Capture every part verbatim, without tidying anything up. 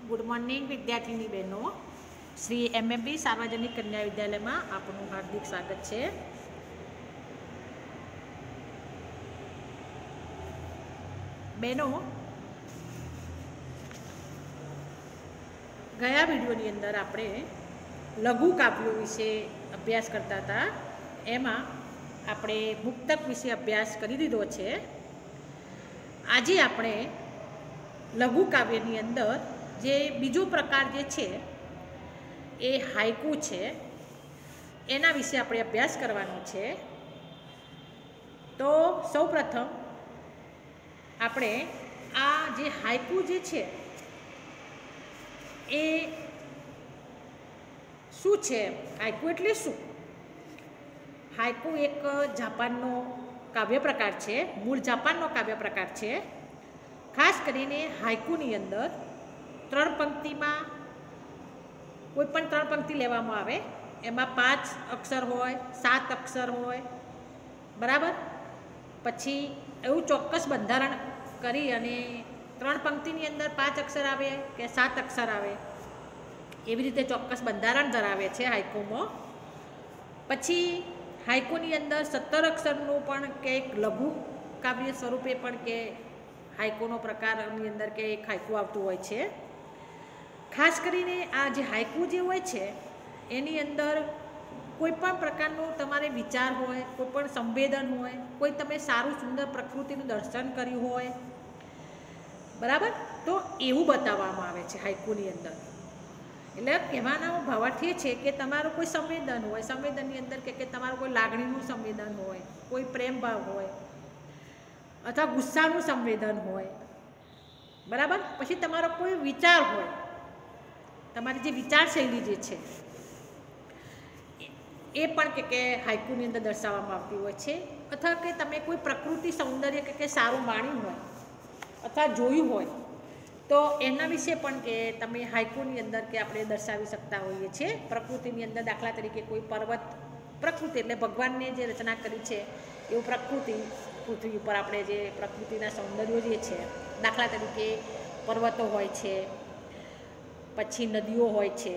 Good morning વિદ્યાર્થીની બહેનો, Shri MMB સાર્વજનિક કન્યા વિદ્યાલયમાં આપનું હાર્દિક સ્વાગત છે. બહેનો, ગયા વિડીયોની અંદર આપણે લઘુ કાવ્યો વિશે અભ્યાસ કરતા હતા. એમાં આપણે મુક્તક વિશે અભ્યાસ કરી દીધો છે. આજે આપણે લઘુ કાવ્યની અંદર જે બીજો પ્રકાર જે છે એ હાઇકુ છે, એના વિશે આપણે અભ્યાસ કરવાનો છે. તો સૌપ્રથમ આપણે આ જે હાઇકુ જે છે એ શું છે? હાઇકુ એટલે શું? હાઇકુ એક જાપાનનો કાવ્ય પ્રકાર છે, મૂળ જાપાનનો કાવ્ય પ્રકાર છે. ખાસ કરીને હાઇકુની અંદર ત્રણ પંક્તિમાં કોઈ પણ ત્રણ પંક્તિ લેવામાં આવે, એમાં પાંચ અક્ષર હોય, સાત અક્ષર હોય, બરાબર. પછી એવું ચોક્કસ બંધારણ કરી અને ત્રણ પંક્તિની અંદર પાંચ અક્ષર આવે કે સાત અક્ષર આવે, એવી રીતે ચોક્કસ બંધારણ ધરાવે છે હાઇકુમાં. પછી હાઇકુની અંદર સત્તર અક્ષરનું પણ કે એક લઘુ કાવ્ય સ્વરૂપે પણ કે હાઇકુનો પ્રકારની અંદર કે એક હાઇકુ આવતું હોય છે. ખાસ કરીને આ જે હાઇકુ જે હોય છે એની અંદર કોઈ પણ પ્રકારનું તમારે વિચાર હોય, કોઈ પણ સંવેદન હોય, કોઈ તમે સારું સુંદર પ્રકૃતિનું દર્શન કર્યું હોય, બરાબર, તો એવું બતાવવામાં આવે છે હાઇકુની અંદર. એટલે કહેવાનો ભાવાર્થ એ છે કે તમારું કોઈ સંવેદન હોય, સંવેદનની અંદર કે કે તમારું કોઈ લાગણીનું સંવેદન હોય, કોઈ પ્રેમ ભાવ હોય અથવા ગુસ્સાનું સંવેદન હોય, બરાબર. પછી તમારો કોઈ વિચાર હોય, તમારી જે વિચારશૈલી જે છે એ પણ કે કે હાઇકુની અંદર દર્શાવવામાં આવતી હોય છે. અથવા કે તમે કોઈ પ્રકૃતિ સૌંદર્ય કે કે સારું માણ્યું હોય અથવા જોયું હોય તો એના વિશે પણ કે તમે હાઇકુની અંદર કે આપણે દર્શાવી શકતા હોઈએ છીએ. પ્રકૃતિની અંદર દાખલા તરીકે કોઈ પર્વત, પ્રકૃતિ એટલે ભગવાનને જે રચના કરી છે એવું પ્રકૃતિ, પૃથ્વી ઉપર આપણે જે પ્રકૃતિના સૌંદર્યો જે છે, દાખલા તરીકે પર્વતો હોય છે, પછી નદીઓ હોય છે,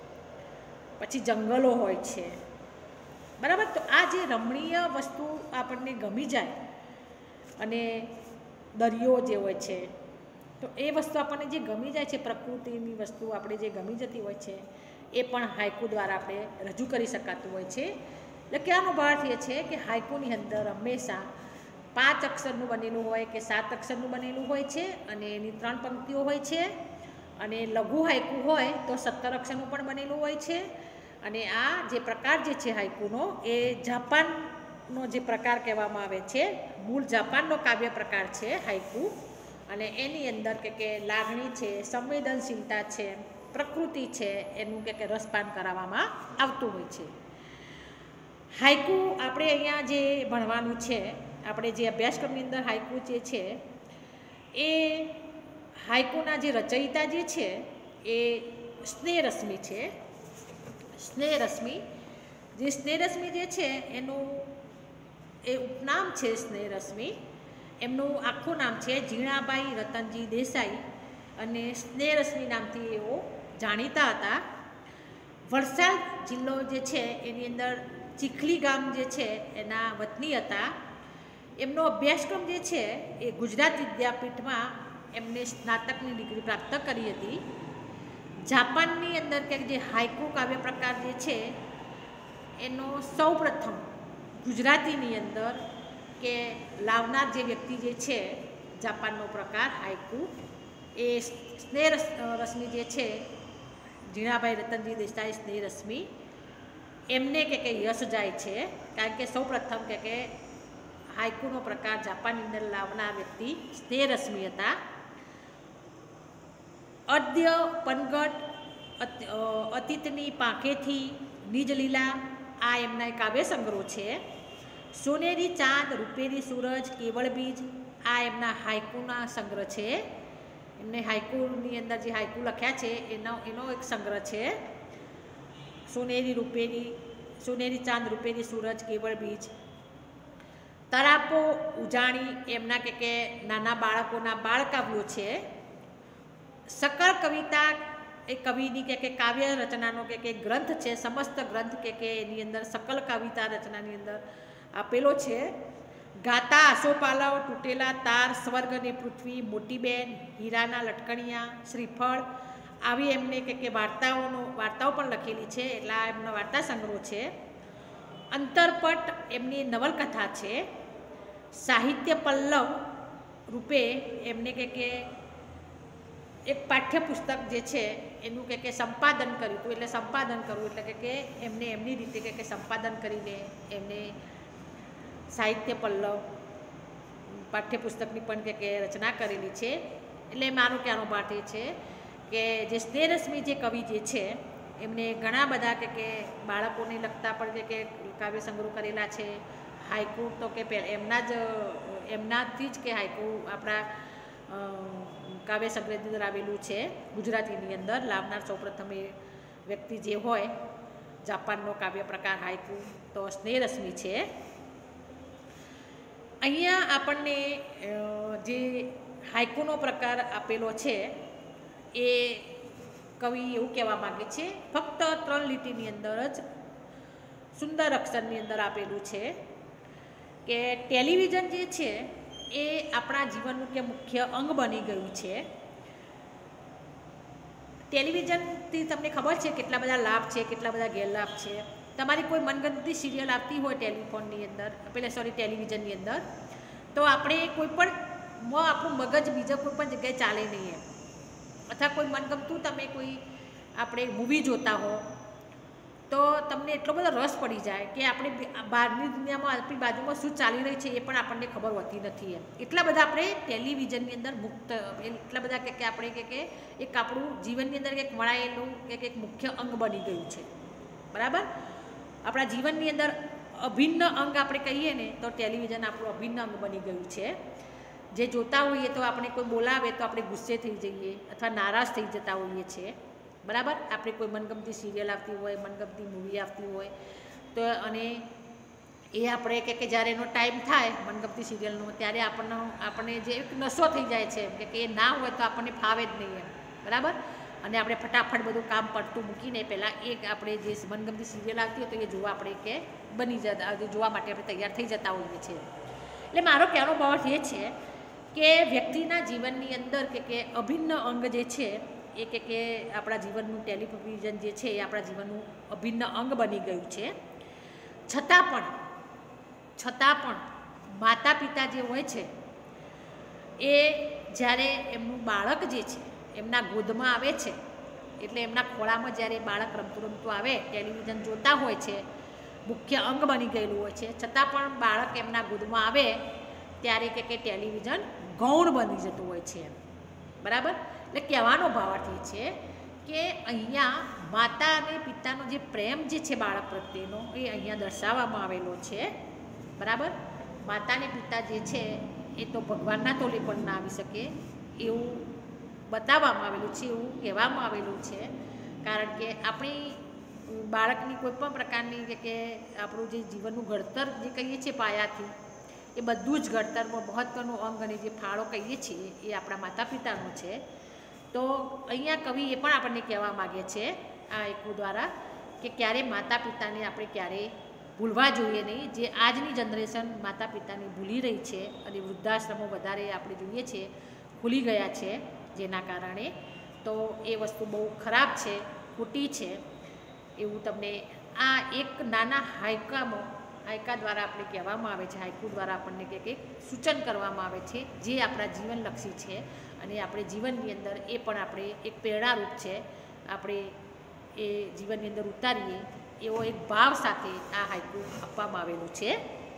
પછી જંગલો હોય છે, બરાબર. તો આ જે રમણીય વસ્તુ આપણને ગમી જાય અને દરિયો જે હોય છે, તો એ વસ્તુ આપણને જે ગમી જાય છે, પ્રકૃતિની વસ્તુ આપણે જે ગમી જતી હોય છે, એ પણ હાઇકુ દ્વારા આપણે રજૂ કરી શકાતું હોય છે. એટલે કહેવાનો ભાવાર્થ એ છે કે હાઇકુની અંદર હંમેશા પાંચ અક્ષરનું બનેલું હોય કે સાત અક્ષરનું બનેલું હોય છે અને એની ત્રણ પંક્તિઓ હોય છે. અને લઘુ હાઇકુ હોય તો સત્તર અક્ષરનું પણ બનેલું હોય છે. અને આ જે પ્રકાર જે છે હાઇકુનો, એ જાપાનનો જે પ્રકાર કહેવામાં આવે છે, મૂળ જાપાનનો કાવ્ય પ્રકાર છે હાઇકુ. અને એની અંદર કે કે લાગણી છે, સંવેદનશીલતા છે, પ્રકૃતિ છે, એનું કે કે રસપાન કરાવવામાં આવતું હોય છે. હાઇકુ આપણે અહીંયા જે ભણવાનું છે, આપણે જે અભ્યાસક્રમની અંદર હાઇકુ જે છે એ હાઇકુના જે રચયિતા જે છે એ સ્નેહરશ્મિ છે. સ્નેહરશ્મિ જે સ્નેહરશ્મિ જે છે એનું એ ઉપનામ છે સ્નેહરશ્મિ. એમનું આખું નામ છે ઝીણાબાઈ રતનજી દેસાઈ અને સ્નેહરશ્મિ નામથી એઓ જાણીતા હતા. વલસાડ જિલ્લો જે છે એની અંદર ચીખલી ગામ જે છે એના વતની હતા. એમનો અભ્યાસક્રમ જે છે એ ગુજરાત વિદ્યાપીઠમાં એમને સ્નાતકની ડિગ્રી પ્રાપ્ત કરી હતી. જાપાનની અંદર કે જે હાઇકુ કાવ્ય પ્રકાર જે છે એનો સૌ પ્રથમ ગુજરાતીની અંદર કે લાવનાર જે વ્યક્તિ જે છે જાપાનનો પ્રકાર હાઇકુ, એ સ્નેહ રશ્મિ જે છે, ઝીણાભાઈ રતનજી દેસાઈ સ્નેહરશ્મિ, એમને કે કે યશ જાય છે. કારણ કે સૌ પ્રથમ કે કે હાઇકુનો પ્રકાર જાપાનની અંદર લાવનાર વ્યક્તિ સ્નેહરશ્મિ હતા. અદ્ય પનગટ, અતીતની પાંખેથી, નિજલીલા, આ એમના કાવ્ય સંગ્રહો છે. સોનેરી ચાંદ, રૂપેરી સૂરજ, કેવળ બીજ, આ એમના હાઇકુના સંગ્રહ છે. એમને હાઇકુની અંદર જે હાઇકુ લખ્યા છે એનો એનો એક સંગ્રહ છે. સોનેરી રૂપેરી, સોનેરી ચાંદ, રૂપેરી સૂરજ, કેવળ બીજ. તરાપો ઉજાણી એમના કે કે નાના બાળકોના બાળકાવ્યો છે. સકળ કવિતા એ કવિની કે કે કાવ્ય રચનાનો કે કે ગ્રંથ છે, સમસ્ત ગ્રંથ કે કે એની અંદર સકલ કવિતા રચનાની અંદર આપેલો છે. ગાતા આસોપાલવ, તૂટેલા તાર, સ્વર્ગ અને પૃથ્વી, મોટી બેન, હીરાના લટકણિયા, શ્રીફળ, આવી એમને કે કે વાર્તાઓનો વાર્તાઓ પણ લખેલી છે. એટલા એમનો વાર્તા સંગ્રહ છે. અંતરપટ એમની નવલકથા છે. સાહિત્ય પલ્લવ રૂપે એમને કે કે એક પાઠ્યપુસ્તક જે છે એનું કે કે સંપાદન કર્યું હતું. એટલે સંપાદન કરવું એટલે કે કે એમને એમની રીતે કે કે સંપાદન કરીને એમને સાહિત્ય પલ્લવ પાઠ્યપુસ્તકની પણ કે કે રચના કરેલી છે. એટલે મારો કહેવાનો પાઠ એ છે કે જે સ્નેહરશ્મિ જે કવિ જે છે એમને ઘણા બધા કે કે બાળકોને લગતા પણ કે કે કાવ્ય સંગ્રહ કરેલા છે. હાઈકુ તો કે એમના જ એમનાથી જ કે હાઈકુ આપણા કાવ્ય સંગ્રહની અંદર આવેલું છે. ગુજરાતીની અંદર લાવનાર સૌપ્રથમ એ વ્યક્તિ જે હોય જાપાનનો કાવ્ય પ્રકાર હાઈકુ તો સ્નેહરશ્મિ છે. અહીંયા આપણને જે હાઈકુનો પ્રકાર આપેલો છે એ કવિ એવું કહેવા માગે છે ફક્ત ત્રણ લીટીની અંદર જ સુંદર અક્ષરની અંદર આપેલું છે કે ટેલિવિઝન જે છે એ આપણા જીવનનું કે મુખ્ય અંગ બની ગયું છે. ટેલિવિઝનથી તમને ખબર છે કેટલા બધા લાભ છે, કેટલા બધા ગેરલાભ છે. તમારી કોઈ મનગમતી સિરિયલ આવતી હોય ટેલિફોનની અંદર પેલા સોરી ટેલિવિઝનની અંદર તો આપણે કોઈ પણ આપણું મગજ બીજા કોઈ પણ જગ્યાએ ચાલે નહીં એમ. અથવા કોઈ મનગમતું તમે કોઈ આપણે મૂવી જોતા હો તો તમને એટલો બધો રસ પડી જાય કે આપણે બહારની દુનિયામાં આપણી બાજુમાં શું ચાલી રહી છે એ પણ આપણને ખબર હોતી નથી એમ. એટલા બધા આપણે ટેલિવિઝનની અંદર મુક્ત એટલા બધા કે આપણે કે કે એક આપણું જીવનની અંદર એક વણાયેલું એક એક મુખ્ય અંગ બની ગયું છે. બરાબર. આપણા જીવનની અંદર અભિન્ન અંગ આપણે કહીએ ને તો ટેલિવિઝન આપણું અભિન્ન અંગ બની ગયું છે. જે જોતા હોઈએ તો આપણે કોઈ બોલાવે તો આપણે ગુસ્સે થઈ જઈએ અથવા નારાજ થઈ જતા હોઈએ છીએ. બરાબર. આપણે કોઈ મનગમતી સિરિયલ આવતી હોય, મનગમતી મૂવી આવતી હોય તો અને એ આપણે કે કે જ્યારે એનો ટાઈમ થાય મનગમતી સિરિયલનો ત્યારે આપણને આપણને જે એક નશો થઈ જાય છે કે કે એ ના હોય તો આપણને ફાવે જ નહીં એમ. બરાબર. અને આપણે ફટાફટ બધું કામ પડતું મૂકીને પહેલાં એક આપણે જે મનગમતી સિરિયલ આવતી હોય તો એ જોવા આપણે કે બની જતા જોવા માટે આપણે તૈયાર થઈ જતા હોઈએ છીએ. એટલે મારો કહેવાનો ભાવ એ છે કે વ્યક્તિના જીવનની અંદર કે કે અભિન્ન અંગ જે છે એ કે કે આપણા જીવનનું ટેલિવિઝન જે છે એ આપણા જીવનનું અભિન્ન અંગ બની ગયું છે. છતાં પણ છતાં પણ માતા પિતા જે હોય છે એ જ્યારે એમનું બાળક જે છે એમના ગોદમાં આવે છે એટલે એમના ખોળામાં જ્યારે બાળક રમતું રમતું આવે ટેલિવિઝન જોતા હોય છે મુખ્ય અંગ બની ગયેલું હોય છે છતાં પણ બાળક એમના ગોદમાં આવે ત્યારે કે કે ટેલિવિઝન ગૌણ બની જતું હોય છે. બરાબર. એટલે કહેવાનો ભાવાર્થ એ છે કે અહીંયા માતા અને પિતાનો જે પ્રેમ જે છે બાળક પ્રત્યેનો એ અહીંયા દર્શાવવામાં આવેલો છે. બરાબર. માતા અને પિતા જે છે એ તો ભગવાનના તોલે પણ ના આવી શકે એવું બતાવવામાં આવેલું છે, એવું કહેવામાં આવેલું છે. કારણ કે આપણી બાળકની કોઈ પણ પ્રકારની કે કે આપણું જે જીવનનું ઘડતર જે કહીએ છીએ પાયાથી એ બધું જ ઘડતરમાં મહત્ત્વનું અંગ અને જે ફાળો કહીએ છીએ એ આપણા માતા પિતાનો છે. તો અહીંયા કવિ એ પણ આપણને કહેવા માગે છે આ એકુ દ્વારા કે ક્યારે માતા પિતાને આપણે ક્યારેય ભૂલવા જોઈએ નહીં. જે આજની જનરેશન માતા પિતાને ભૂલી રહી છે અને વૃદ્ધાશ્રમો વધારે આપણે જોઈએ છીએ ખુલી ગયા છે જેના કારણે તો એ વસ્તુ બહુ ખરાબ છે, ખોટી છે એવું તમને આ એક નાના હાઈકામાં હાઈકા દ્વારા આપણે કહેવામાં આવે છે. હાઈકુ દ્વારા આપણને કે કંઈક સૂચન કરવામાં આવે છે જે આપણા જીવનલક્ષી છે અને આપણે જીવનની અંદર એ પણ આપણે એક પ્રેરણારૂપ છે. આપણે એ જીવનની અંદર ઉતારીએ એવો એક ભાવ સાથે આ હાઈકુ આપવામાં આવેલું છે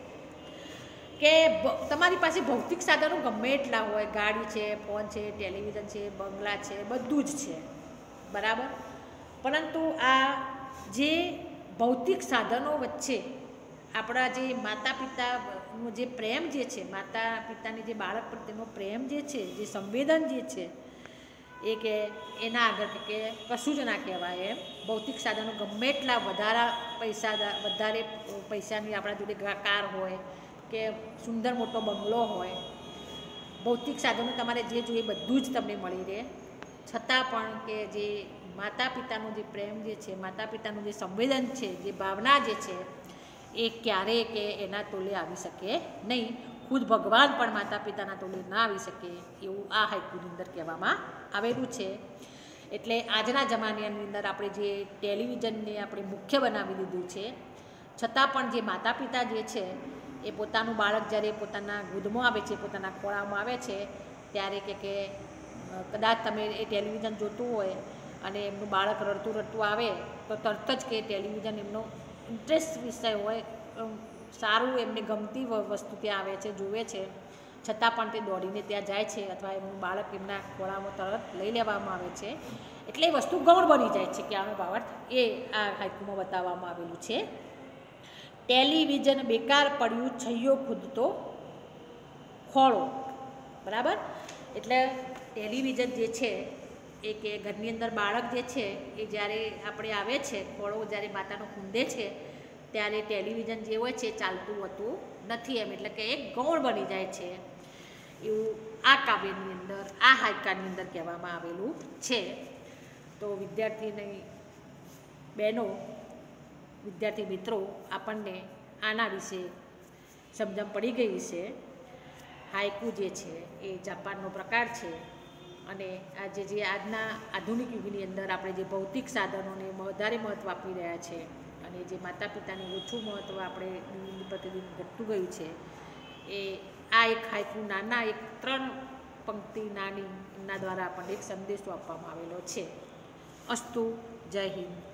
કે તમારી પાસે ભૌતિક સાધનો ગમે એટલા હોય, ગાડી છે, ફોન છે, ટેલિવિઝન છે, બંગલા છે, બધું જ છે. બરાબર. પરંતુ આ જે ભૌતિક સાધનો વચ્ચે આપણા જે માતા પિતાનો જે પ્રેમ જે છે, માતા પિતાની જે બાળક પ્રત્યેનો પ્રેમ જે છે, જે સંવેદન જે છે એ કે એના આગળ કે કશું જ ના કહેવાય એમ. ભૌતિક સાધનો ગમે એટલા વધારા પૈસા વધારે પૈસાની આપણા જોડે કાર હોય કે સુંદર મોટો બંગલો હોય, ભૌતિક સાધનો તમારે જે જોઈએ બધું જ તમને મળી રહે છતાં પણ કે જે માતા પિતાનો જે પ્રેમ જે છે, માતા પિતાનું જે સંવેદન છે, જે ભાવના જે છે એ ક્યારેય કે એના તોલે આવી શકે નહીં. ખુદ ભગવાન પણ માતા પિતાના તોલે ના આવી શકે એવું આ હાઈકુની અંદર કહેવામાં આવેલું છે. એટલે આજના જમાનાની અંદર આપણે જે ટેલિવિઝનને આપણે મુખ્ય બનાવી દીધું છે, છતાં પણ જે માતા પિતા જે છે એ પોતાનું બાળક જ્યારે પોતાના ગોદમાં આવે છે, પોતાના ખોળામાં આવે છે, ત્યારે કે કે કદાચ તમે એ ટેલિવિઝન જોતું હોય અને એમનું બાળક રડતું રડતું આવે તો તરત જ કે ટેલિવિઝન એમનો ઇન્ટરેસ્ટ વિષય હોય, સારું એમને ગમતી વસ્તુ ત્યાં આવે છે, જુએ છે, છતાં પણ તે દોડીને ત્યાં જાય છે અથવા એમનું બાળક એમના ખોળામાં તરત લઈ લેવામાં આવે છે. એટલે એ વસ્તુ ગૌણ બની જાય છે કે આનો ભાવાર્થ એ આ હાઈકુમાં બતાવવામાં આવેલું છે. ટેલિવિઝન બેકાર પડ્યું છૈયો ખુદતો ખોળો. બરાબર. એટલે ટેલિવિઝન જે છે એ કે ઘરની અંદર બાળક જે છે એ જ્યારે આપણે આવે છે, ખોળો જ્યારે માતાનો ખૂંદે છે ત્યારે ટેલિવિઝન જે હોય છે ચાલતું હોતું નથી એમ, એટલે કે એક ગૌણ બની જાય છે એવું આ કાવ્યની અંદર, આ હાઈકાની અંદર કહેવામાં આવેલું છે. તો વિદ્યાર્થીની બહેનો, વિદ્યાર્થી મિત્રો, આપણને આના વિશે સમજણ પડી ગઈ છે. હાઈકુ જે છે એ જાપાનનો પ્રકાર છે અને આજે જે આજના આધુનિક યુગની અંદર આપણે જે ભૌતિક સાધનોને વધારે મહત્ત્વ આપી રહ્યા છે અને જે માતા પિતાને ઓછું મહત્ત્વ આપણે દિન પ્રતિદિન ઘટતું ગયું છે, એ આ એક હાઈકુ નાના એક ત્રણ પંક્તિ નાની એમના દ્વારા આપણને એક સંદેશો આપવામાં આવેલો છે. અસ્તુ. જય હિન્દ.